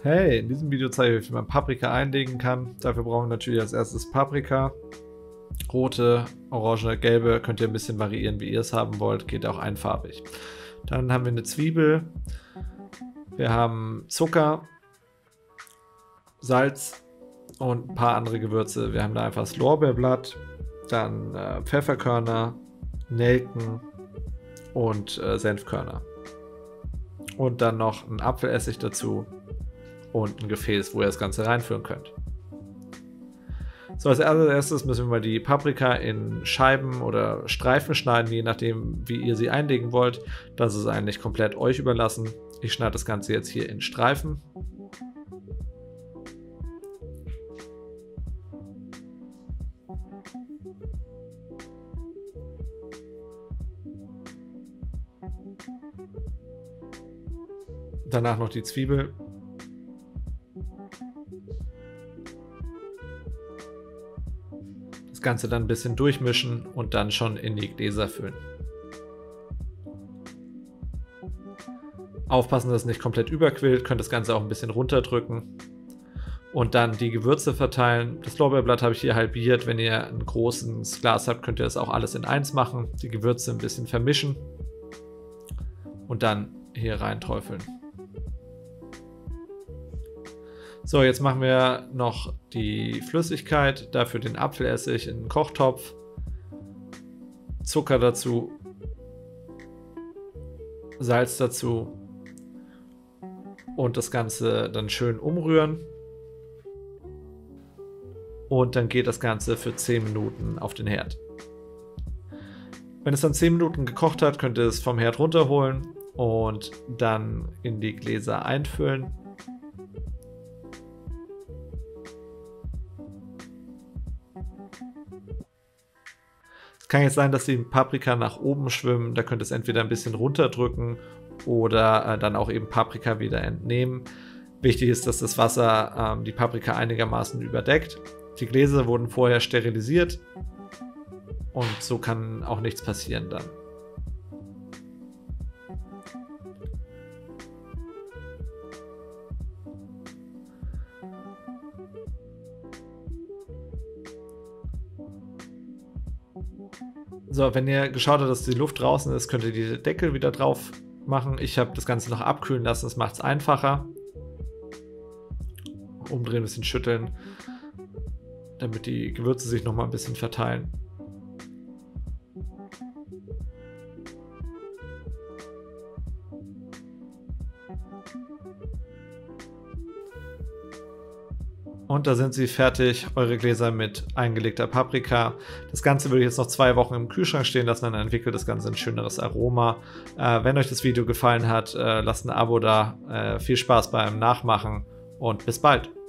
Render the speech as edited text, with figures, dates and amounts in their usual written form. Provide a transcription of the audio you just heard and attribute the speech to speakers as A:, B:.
A: Hey, in diesem Video zeige ich euch, wie man Paprika einlegen kann. Dafür brauchen wir natürlich als erstes Paprika. Rote, orange, gelbe, könnt ihr ein bisschen variieren, wie ihr es haben wollt. Geht auch einfarbig. Dann haben wir eine Zwiebel. Wir haben Zucker, Salz und ein paar andere Gewürze. Wir haben da einfach das Lorbeerblatt, dann Pfefferkörner, Nelken und Senfkörner. Und dann noch ein Apfelessig dazu und ein Gefäß, wo ihr das Ganze reinführen könnt. So, als allererstes müssen wir mal die Paprika in Scheiben oder Streifen schneiden, je nachdem, wie ihr sie einlegen wollt. Das ist eigentlich komplett euch überlassen. Ich schneide das Ganze jetzt hier in Streifen. Danach noch die Zwiebel. Das Ganze dann ein bisschen durchmischen und dann schon in die Gläser füllen. Aufpassen, dass es nicht komplett überquillt, könnt das Ganze auch ein bisschen runterdrücken. Und dann die Gewürze verteilen. Das Lorbeerblatt habe ich hier halbiert. Wenn ihr ein großes Glas habt, könnt ihr das auch alles in eins machen. Die Gewürze ein bisschen vermischen und dann hier reinträufeln. So, jetzt machen wir noch die Flüssigkeit, dafür den Apfelessig in einen Kochtopf, Zucker dazu, Salz dazu und das Ganze dann schön umrühren. Und dann geht das Ganze für 10 Minuten auf den Herd. Wenn es dann 10 Minuten gekocht hat, könnt ihr es vom Herd runterholen und dann in die Gläser einfüllen. Es kann jetzt sein, dass die Paprika nach oben schwimmen. Da könnt ihr es entweder ein bisschen runterdrücken oder dann auch eben Paprika wieder entnehmen. Wichtig ist, dass das Wasser die Paprika einigermaßen überdeckt. Die Gläser wurden vorher sterilisiert und so kann auch nichts passieren dann. So, wenn ihr geschaut habt, dass die Luft draußen ist, könnt ihr die Deckel wieder drauf machen. Ich habe das Ganze noch abkühlen lassen, das macht es einfacher. Umdrehen, ein bisschen schütteln, damit die Gewürze sich noch mal ein bisschen verteilen. Und da sind sie fertig, eure Gläser mit eingelegter Paprika. Das Ganze würde ich jetzt noch 2 Wochen im Kühlschrank stehen lassen, dann entwickelt das Ganze ein schöneres Aroma. Wenn euch das Video gefallen hat, lasst ein Abo da. Viel Spaß beim Nachmachen und bis bald.